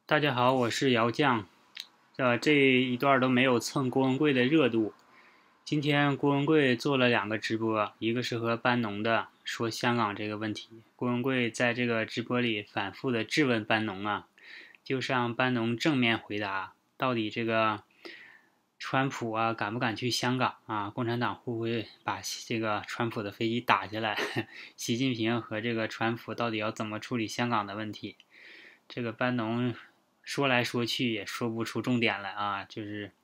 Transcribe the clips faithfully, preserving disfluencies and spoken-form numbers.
大家好，我是姚酱。呃，这一段都没有蹭郭文贵的热度。今天郭文贵做了两个直播，一个是和班农的，说香港这个问题。郭文贵在这个直播里反复的质问班农啊，就让班农正面回答，到底这个川普啊敢不敢去香港啊？共产党会不会把这个川普的飞机打下来？习近平和这个川普到底要怎么处理香港的问题？这个班农说来说去也说不出重点来啊，就是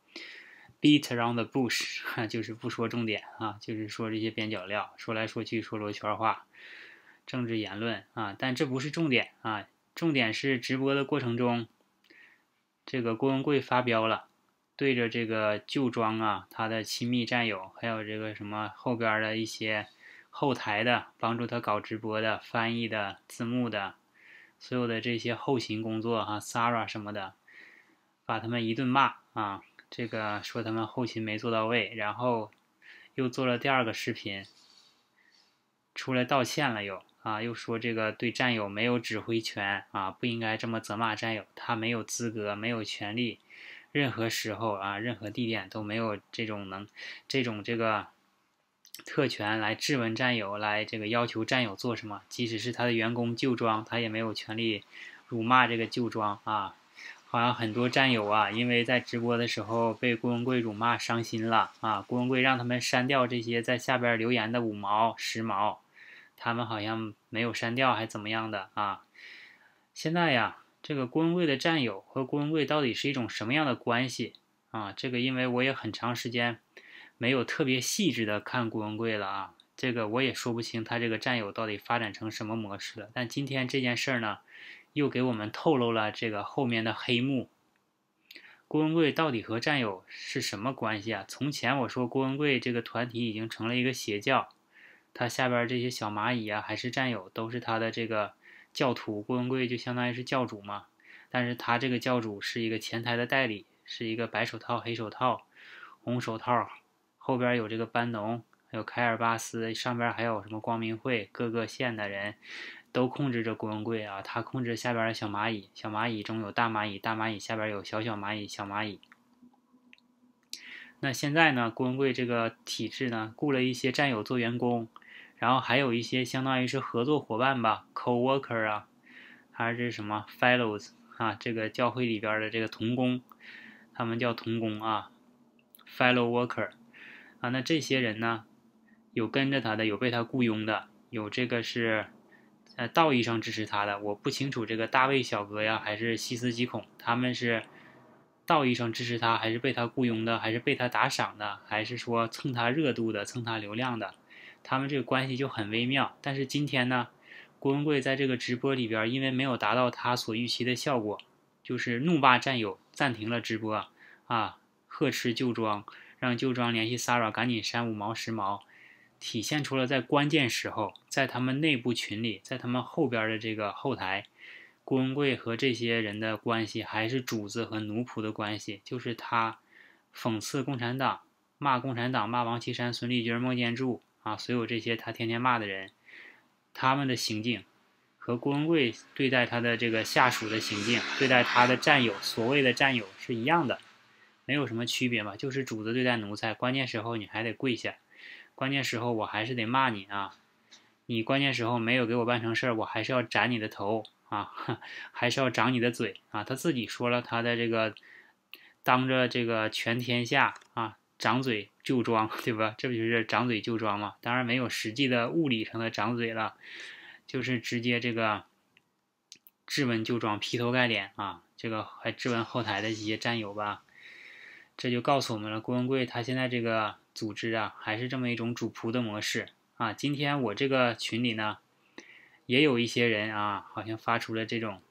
beat around the bush，就是不说重点啊，就是说这些边角料，说来说去说罗圈话，政治言论啊，但这不是重点啊，重点是直播的过程中，这个郭文贵发飙了，对着这个旧庄啊，他的亲密战友，还有这个什么后边的一些后台的帮助他搞直播的、翻译的、字幕的。所有的这些后勤工作哈 ，Sarah 什么的，把他们一顿骂啊，这个说他们后勤没做到位，然后又做了第二个视频，出来道歉了又啊，又说这个对战友没有指挥权啊，不应该这么责骂战友，他没有资格，没有权利，任何时候啊，任何地点都没有这种能，这种这个。特权来质问战友，来这个要求战友做什么，即使是他的员工旧庄，他也没有权利辱骂这个旧庄啊。好像很多战友啊，因为在直播的时候被郭文贵辱骂伤心了啊，郭文贵让他们删掉这些在下边留言的五毛、十毛，他们好像没有删掉，还怎么样的啊？现在呀，这个郭文贵的战友和郭文贵到底是一种什么样的关系啊？这个因为我也很长时间。没有特别细致的看郭文贵了啊，这个我也说不清他这个战友到底发展成什么模式了。但今天这件事儿呢，又给我们透露了这个后面的黑幕。郭文贵到底和战友是什么关系啊？从前我说郭文贵这个团体已经成了一个邪教，他下边这些小蚂蚁啊，还是战友，都是他的这个教徒。郭文贵就相当于是教主嘛，但是他这个教主是一个前台的代理，是一个白手套、黑手套、红手套。后边有这个班农，还有凯尔巴斯，上边还有什么光明会，各个县的人都控制着郭文贵啊，他控制下边的小蚂蚁，小蚂蚁中有大蚂蚁，大蚂蚁下边有小小蚂蚁，小蚂蚁。那现在呢，郭文贵这个体制呢，雇了一些战友做员工，然后还有一些相当于是合作伙伴吧 ，co-worker 啊，还是什么 fellows 啊，这个教会里边的这个同工，他们叫同工啊 ，fellow worker。啊，那这些人呢，有跟着他的，有被他雇佣的，有这个是，呃，道义上支持他的。我不清楚这个大卫小哥呀，还是细思极恐，他们是道义上支持他，还是被他雇佣的，还是被他打赏的，还是说蹭他热度的，蹭他流量的？他们这个关系就很微妙。但是今天呢，郭文贵在这个直播里边，因为没有达到他所预期的效果，就是怒骂战友，暂停了直播啊，呵斥旧庄。让旧庄联系 Sarah 赶紧删五毛十毛，体现出了在关键时候，在他们内部群里，在他们后边的这个后台，郭文贵和这些人的关系还是主子和奴仆的关系，就是他讽刺共产党，骂共产党，骂王岐山、孙立军、孟建柱啊，所有这些他天天骂的人，他们的行径和郭文贵对待他的这个下属的行径，对待他的战友，所谓的战友是一样的。没有什么区别嘛，就是主子对待奴才，关键时候你还得跪下，关键时候我还是得骂你啊，你关键时候没有给我办成事儿，我还是要斩你的头啊，还是要长你的嘴啊。他自己说了他的这个当着这个全天下啊长嘴就装，对吧？这不就是长嘴就装嘛？当然没有实际的物理上的长嘴了，就是直接这个质问就装，劈头盖脸啊，这个还质问后台的一些战友吧。这就告诉我们了，郭文贵他现在这个组织啊，还是这么一种主仆的模式啊。今天我这个群里呢，也有一些人啊，好像发出了这种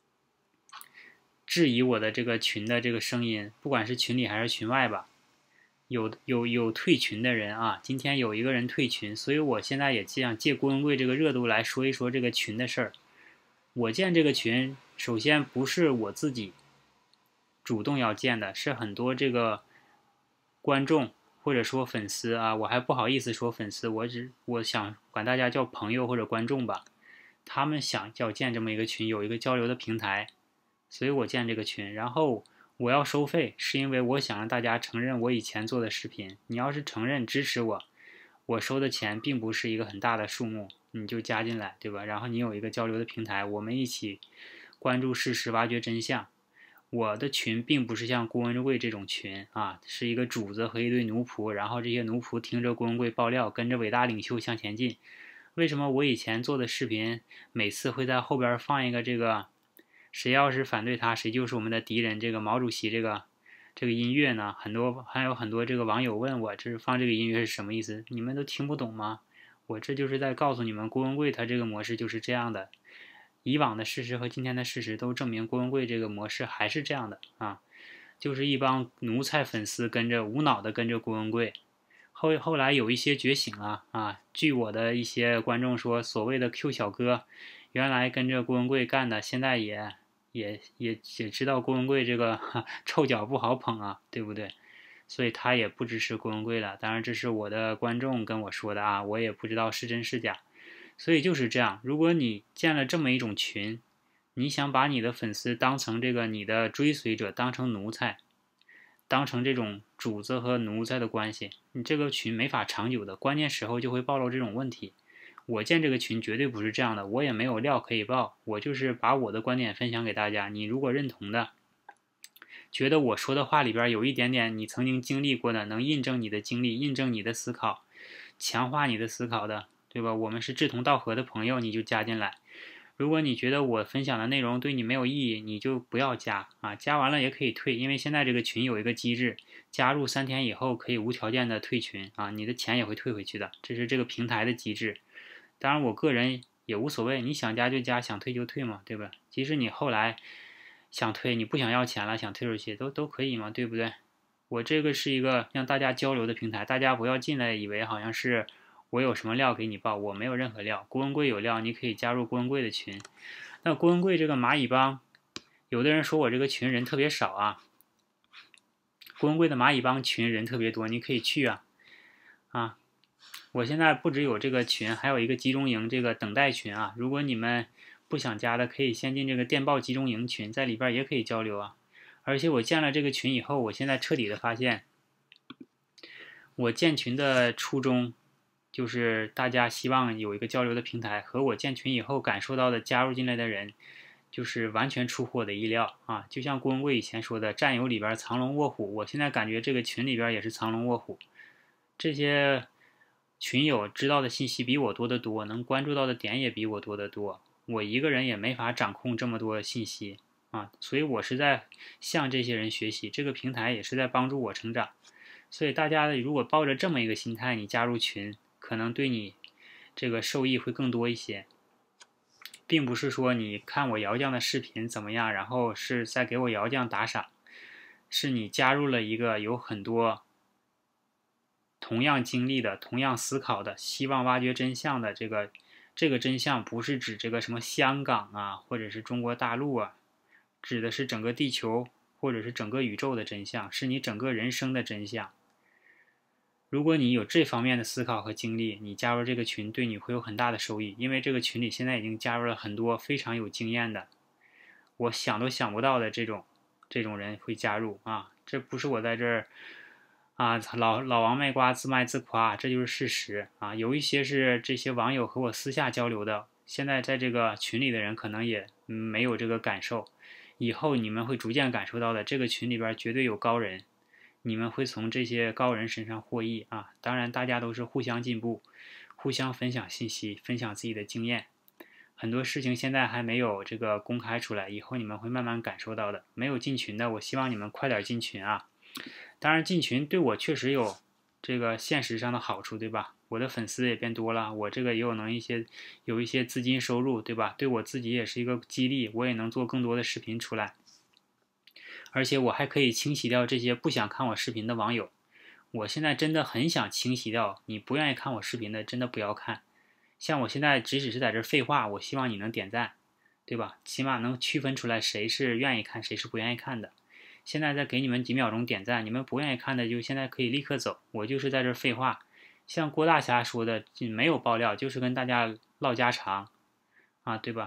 质疑我的这个群的这个声音，不管是群里还是群外吧，有有有退群的人啊。今天有一个人退群，所以我现在也想借郭文贵这个热度来说一说这个群的事儿。我建这个群，首先不是我自己主动要建的，是很多这个观众或者说粉丝啊，我还不好意思说粉丝，我只我想管大家叫朋友或者观众吧。他们想要建这么一个群，有一个交流的平台所以我建这个群。然后我要收费，是因为我想让大家承认我以前做的视频。你要是承认支持我，我收的钱并不是一个很大的数目，你就加进来，对吧？然后你有一个交流的平台，我们一起关注事实，挖掘真相。我的群并不是像郭文贵这种群啊，是一个主子和一堆奴仆，然后这些奴仆听着郭文贵爆料，跟着伟大领袖向前进。为什么我以前做的视频每次会在后边放一个这个谁要是反对他，谁就是我们的敌人，这个毛主席这个这个音乐呢？很多还有很多这个网友问我，这是放这个音乐是什么意思？你们都听不懂吗？我这就是在告诉你们，郭文贵他这个模式就是这样的。以往的事实和今天的事实都证明郭文贵这个模式还是这样的啊，就是一帮奴才粉丝跟着无脑的跟着郭文贵。后后来有一些觉醒了啊，据我的一些观众说，所谓的 Q 小哥原来跟着郭文贵干的，现在也也也也知道郭文贵这个臭脚不好捧啊，对不对？所以他也不支持郭文贵了。当然这是我的观众跟我说的啊，我也不知道是真是假。所以就是这样，如果你建了这么一种群，你想把你的粉丝当成这个你的追随者，当成奴才，当成这种主子和奴才的关系，你这个群没法长久的，关键时候就会暴露这种问题。我建这个群绝对不是这样的，我也没有料可以爆，我就是把我的观点分享给大家。你如果认同的，觉得我说的话里边有一点点你曾经经历过的，能印证你的经历，印证你的思考，强化你的思考的，对吧？我们是志同道合的朋友，你就加进来。如果你觉得我分享的内容对你没有意义，你就不要加啊！加完了也可以退，因为现在这个群有一个机制，加入三天以后可以无条件的退群啊，你的钱也会退回去的，这是这个平台的机制。当然，我个人也无所谓，你想加就加，想退就退嘛，对吧？即使你后来想退，你不想要钱了，想退出去都都可以嘛，对不对？我这个是一个让大家交流的平台，大家不要进来以为好像是我有什么料给你报，我没有任何料。郭文贵有料，你可以加入郭文贵的群。那郭文贵这个蚂蚁帮，有的人说我这个群人特别少啊。郭文贵的蚂蚁帮群人特别多，你可以去啊。啊，我现在不只有这个群，还有一个集中营这个等待群啊。如果你们不想加的，可以先进这个电报集中营群，在里边也可以交流啊。而且我建了这个群以后，我现在彻底的发现，我建群的初衷就是大家希望有一个交流的平台，和我建群以后感受到的加入进来的人，就是完全出乎我的意料啊！就像郭文贵以前说的，战友里边藏龙卧虎，我现在感觉这个群里边也是藏龙卧虎。这些群友知道的信息比我多得多，能关注到的点也比我多得多，我一个人也没法掌控这么多信息啊！所以我是在向这些人学习，这个平台也是在帮助我成长。所以大家如果抱着这么一个心态，你加入群，可能对你这个受益会更多一些，并不是说你看我窑匠的视频怎么样，然后是在给我窑匠打赏，是你加入了一个有很多同样经历的、同样思考的、希望挖掘真相的这个这个真相不是指这个什么香港啊，或者是中国大陆啊，指的是整个地球或者是整个宇宙的真相，是你整个人生的真相。如果你有这方面的思考和经历，你加入这个群对你会有很大的收益，因为这个群里现在已经加入了很多非常有经验的，我想都想不到的这种这种人会加入啊！这不是我在这儿啊老老王卖瓜自卖自夸，这就是事实啊！有一些是这些网友和我私下交流的，现在在这个群里的人可能也没有这个感受，以后你们会逐渐感受到的，这个群里边绝对有高人。你们会从这些高人身上获益啊！当然，大家都是互相进步，互相分享信息，分享自己的经验。很多事情现在还没有这个公开出来，以后你们会慢慢感受到的。没有进群的，我希望你们快点进群啊！当然，进群对我确实有这个现实上的好处，对吧？我的粉丝也变多了，我这个也有能一些有一些资金收入，对吧？对我自己也是一个激励，我也能做更多的视频出来。而且我还可以清洗掉这些不想看我视频的网友。我现在真的很想清洗掉你不愿意看我视频的，真的不要看。像我现在即使是在这废话，我希望你能点赞，对吧？起码能区分出来谁是愿意看，谁是不愿意看的。现在再给你们几秒钟点赞，你们不愿意看的就现在可以立刻走。我就是在这废话。像郭大侠说的，没有爆料，就是跟大家唠家常啊，对吧？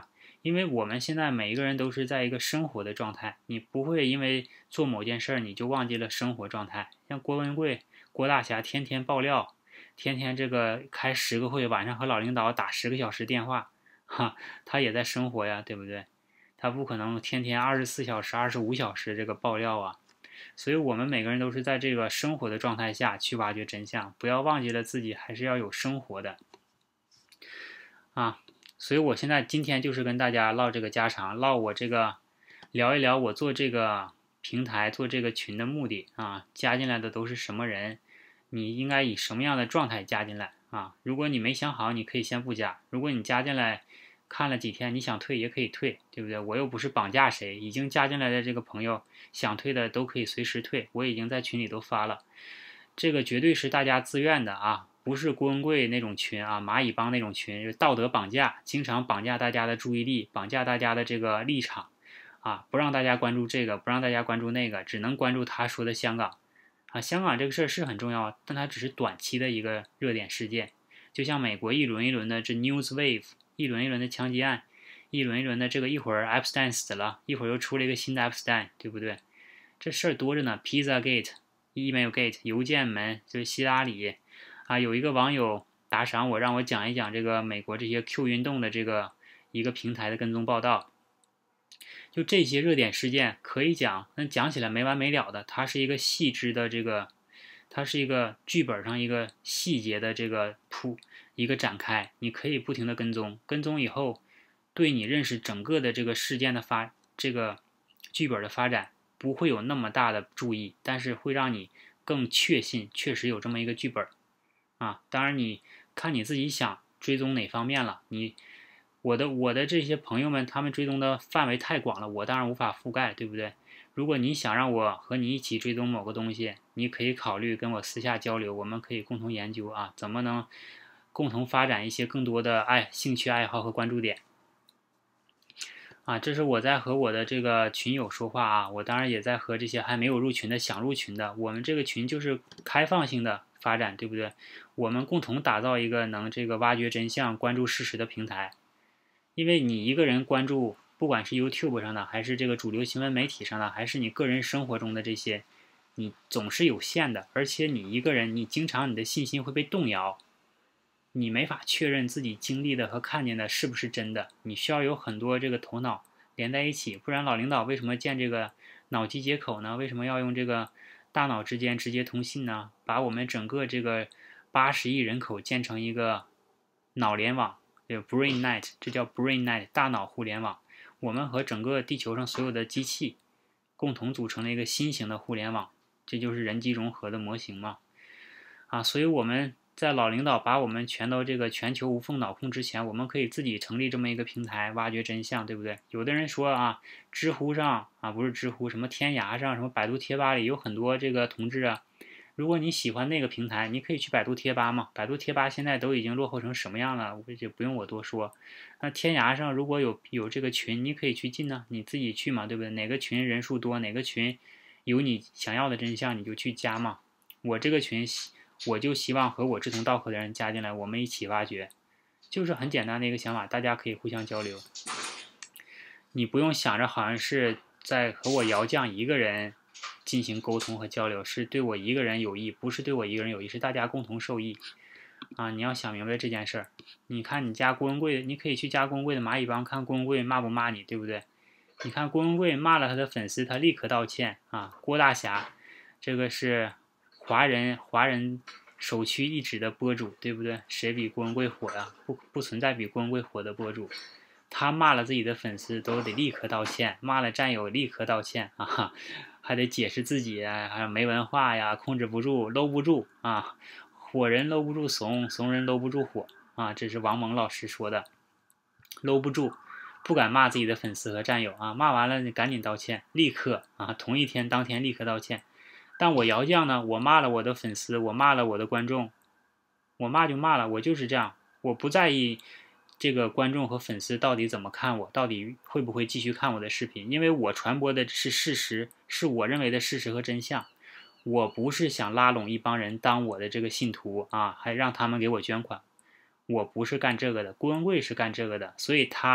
因为我们现在每一个人都是在一个生活的状态，你不会因为做某件事儿你就忘记了生活状态。像郭文贵、郭大侠天天爆料，天天这个开十个会，晚上和老领导打十个小时电话，哈，他也在生活呀，对不对？他不可能天天二十四小时、二十五小时这个爆料啊。所以我们每个人都是在这个生活的状态下去挖掘真相，不要忘记了自己还是要有生活的啊。所以我现在今天就是跟大家唠这个家常，唠我这个聊一聊我做这个平台做这个群的目的啊，加进来的都是什么人，你应该以什么样的状态加进来啊？如果你没想好，你可以先不加；如果你加进来看了几天，你想退也可以退，对不对？我又不是绑架谁，已经加进来的这个朋友想退的都可以随时退，我已经在群里都发了，这个绝对是大家自愿的啊。不是郭文贵那种群啊，蚂蚁帮那种群，道德绑架，经常绑架大家的注意力，绑架大家的这个立场，啊，不让大家关注这个，不让大家关注那个，只能关注他说的香港，啊，香港这个事儿是很重要，但它只是短期的一个热点事件，就像美国一轮一轮的这 news wave， 一轮一轮的枪击案，一轮一轮的这个一会儿 Epstein 死了，一会儿又出了一个新的 Epstein， 对不对？这事儿多着呢 ，Pizza Gate、Email Gate、邮件门，就是希拉里。啊，有一个网友打赏我，让我讲一讲这个美国这些 Q 运动的这个一个平台的跟踪报道。就这些热点事件可以讲，那讲起来没完没了的。它是一个细致的这个，它是一个剧本上一个细节的这个铺一个展开，你可以不停的跟踪，跟踪以后，对你认识整个的这个事件的发这个剧本的发展不会有那么大的注意，但是会让你更确信确实有这么一个剧本。啊，当然你看你自己想追踪哪方面了。你我的我的这些朋友们，他们追踪的范围太广了，我当然无法覆盖，对不对？如果你想让我和你一起追踪某个东西，你可以考虑跟我私下交流，我们可以共同研究啊，怎么能共同发展一些更多的爱兴趣爱好和关注点。啊，这是我在和我的这个群友说话啊，我当然也在和这些还没有入群的、想入群的，我们这个群就是开放性的发展，对不对？我们共同打造一个能这个挖掘真相、关注事实的平台。因为你一个人关注，不管是 YouTube 上的，还是这个主流新闻媒体上的，还是你个人生活中的这些，你总是有限的，而且你一个人，你经常你的信心会被动摇，你没法确认自己经历的和看见的是不是真的，你需要有很多这个头脑连在一起，不然老领导为什么建这个脑机接口呢？为什么要用这个大脑之间直接通信呢？把我们整个这个八十亿人口建成一个脑联网，这 brain net， 这叫 brain net， 大脑互联网。我们和整个地球上所有的机器共同组成了一个新型的互联网，这就是人机融合的模型嘛。啊，所以我们在老领导把我们全都这个全球无缝脑控之前，我们可以自己成立这么一个平台，挖掘真相，对不对？有的人说啊，知乎上啊，不是知乎，什么天涯上，什么百度贴吧里有很多这个同志啊。如果你喜欢那个平台，你可以去百度贴吧嘛。百度贴吧现在都已经落后成什么样了，我就不用我多说。那天涯上如果有有这个群，你可以去进呢，你自己去嘛，对不对？哪个群人数多，哪个群有你想要的真相，你就去加嘛。我这个群，我就希望和我志同道合的人加进来，我们一起挖掘，就是很简单的一个想法，大家可以互相交流。你不用想着好像是在和我姚酱一个人进行沟通和交流，是对我一个人有益，不是对我一个人有益，是大家共同受益啊！你要想明白这件事儿。你看你加郭文贵，你可以去加郭文贵的蚂蚁帮，看郭文贵骂不骂你，对不对？你看郭文贵骂了他的粉丝，他立刻道歉啊！郭大侠，这个是华人华人首屈一指的博主，对不对？谁比郭文贵火呀？不不存在比郭文贵火的博主。他骂了自己的粉丝都得立刻道歉，骂了战友立刻道歉啊，还得解释自己还有没文化呀，控制不住，搂不住啊，火人搂不住怂，怂人搂不住火啊，这是王蒙老师说的，搂不住，不敢骂自己的粉丝和战友啊，骂完了你赶紧道歉，立刻啊，同一天当天立刻道歉。但我姚酱呢，我骂了我的粉丝，我骂了我的观众，我骂就骂了，我就是这样，我不在意这个观众和粉丝到底怎么看我，到底会不会继续看我的视频，因为我传播的是事实，是我认为的事实和真相。我不是想拉拢一帮人当我的这个信徒啊，还让他们给我捐款，我不是干这个的，郭文贵是干这个的，所以他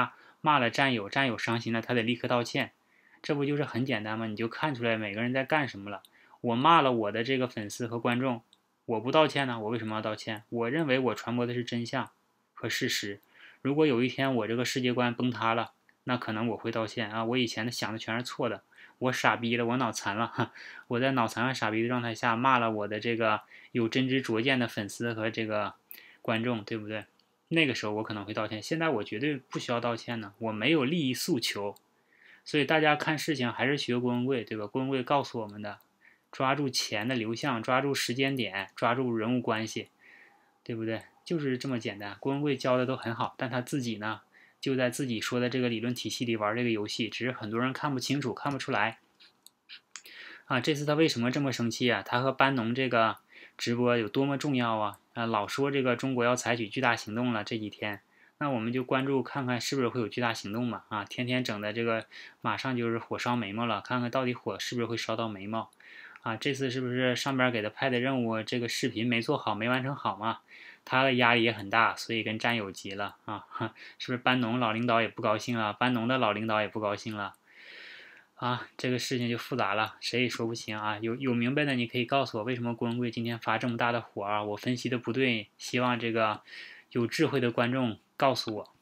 骂了战友，战友伤心了，他得立刻道歉，这不就是很简单吗？你就看出来每个人在干什么了。我骂了我的这个粉丝和观众，我不道歉呢？我为什么要道歉？我认为我传播的是真相和事实。如果有一天我这个世界观崩塌了，那可能我会道歉啊，我以前的想的全是错的，我傻逼了，我脑残了，我在脑残和傻逼的状态下骂了我的这个有真知灼见的粉丝和这个观众，对不对？那个时候我可能会道歉，现在我绝对不需要道歉呢，我没有利益诉求。所以大家看事情还是学郭文贵，对吧？郭文贵告诉我们的，抓住钱的流向，抓住时间点，抓住人物关系，对不对？就是这么简单。郭文贵教的都很好，但他自己呢，就在自己说的这个理论体系里玩这个游戏，只是很多人看不清楚，看不出来。啊，这次他为什么这么生气啊？他和班农这个直播有多么重要啊？啊，老说这个中国要采取巨大行动了，这几天。那我们就关注看看是不是会有巨大行动嘛？啊，天天整的这个马上就是火烧眉毛了，看看到底火是不是会烧到眉毛？啊，这次是不是上边给他派的任务这个视频没做好，没完成好嘛？他的压力也很大，所以跟战友急了啊！是不是班农老领导也不高兴了？班农的老领导也不高兴了？啊，这个事情就复杂了，谁也说不清啊。有有明白的，你可以告诉我为什么郭文贵今天发这么大的火啊？我分析的不对，希望这个有智慧的观众告诉我。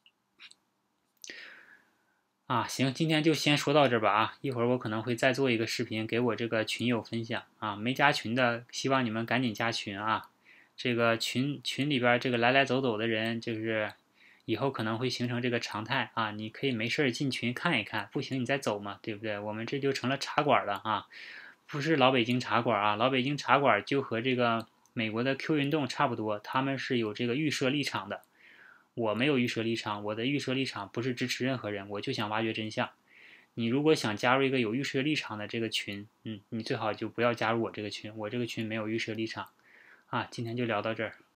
啊，行，今天就先说到这吧啊，一会儿我可能会再做一个视频给我这个群友分享啊，没加群的，希望你们赶紧加群啊。这个群群里边这个来来走走的人，就是以后可能会形成这个常态啊。你可以没事进群看一看，不行你再走嘛，对不对？我们这就成了茶馆了啊，不是老北京茶馆啊，老北京茶馆就和这个美国的 Q 运动差不多，他们是有这个预设立场的。我没有预设立场，我的预设立场不是支持任何人，我就想挖掘真相。你如果想加入一个有预设立场的这个群，嗯，你最好就不要加入我这个群，我这个群没有预设立场。啊，今天就聊到这儿。